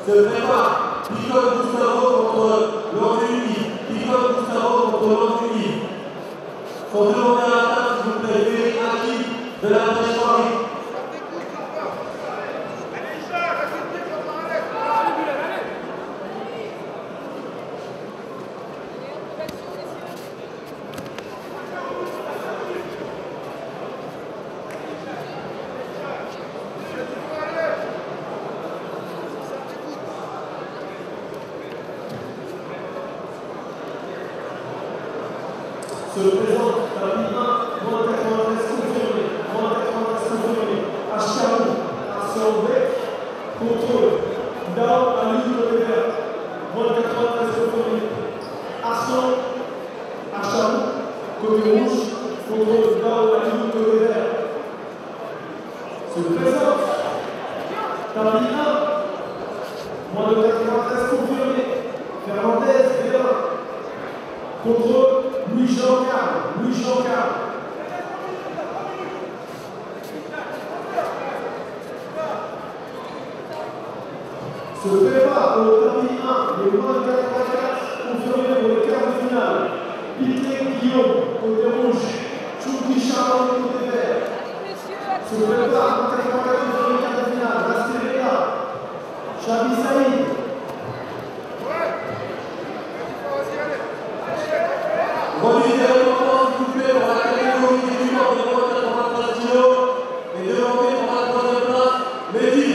Se prépare Nicole Gustavo contre Longuni. Nicole Gustavo contre Longuni. Sont demandés à la table, s'il vous plaît, Ferry Hakim de la Pêche-Marie. Se présente la Ligue 1, moins 93 confirmé, à Charou, à Saubec, contre Dao à l'île de Vévert, moins 93 confirmé, Arsan à Charou, côté rouge, contre Dao à l'île de Vévert. Se présente la Ligue 1, moins de 93 confirmé, Fernandez, Vévert, contre Louis-Jean Carle. Se prépare pour le tapis 1, les moins de 84, confirmés pour les quarts de finale. Piquet Guillaume, côté rouge, Chouki Charles, côté vert. Se prépare pour 84 pour les quarts de finale. Rastrella, Chabi Saïd. Remise des récompenses, s'il vous plaît, pour la catégorie des juniors de moins de 93 kg et demandé pour la troisième place, Mehdi.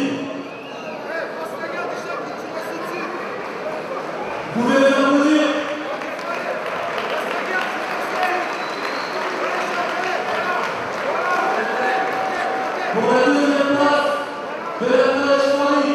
Vous pouvez les applaudir. Pour la deuxième place de la Pêche-Marie.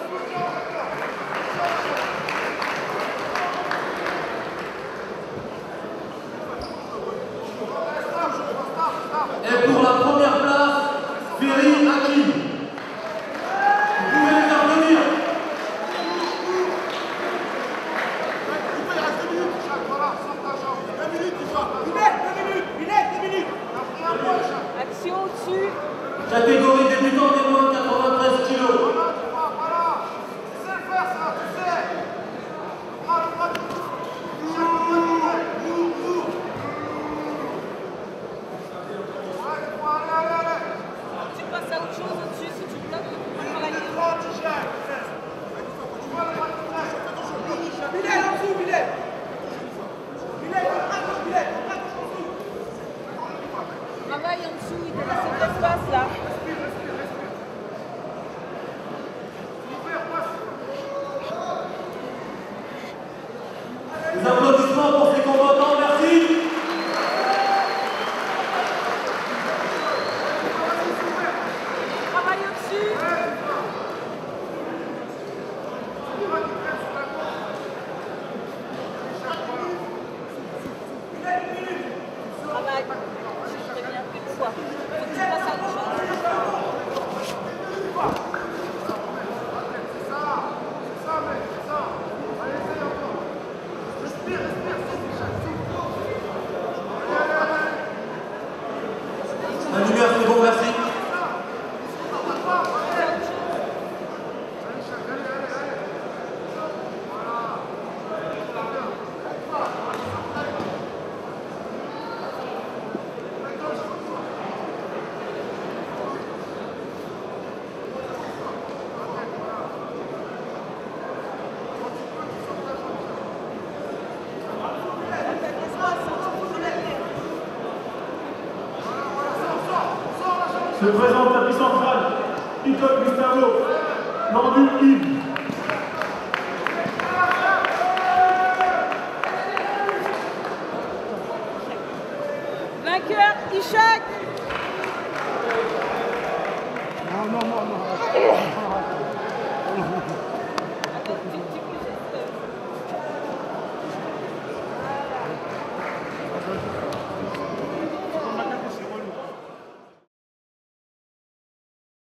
Et pour la première place, Ferry Hakim. Vous pouvez les applaudir. Action au-dessus. Catégorie débutant des moins de 93 kg. Tu passes à autre chose au-dessus si tu bloques. On va travailler. Travaille en dessous, il te laisse cet espace là. Des applaudissements pour ces combattants, merci. Travaille au-dessus. Travaille. Je te viens une fois. Faut que tu passes à autre chose. La lumière, c'est bon, merci. Se présente tapis central, Nicole Gustavo, Landu Yves. Vainqueur, Ishak. Non.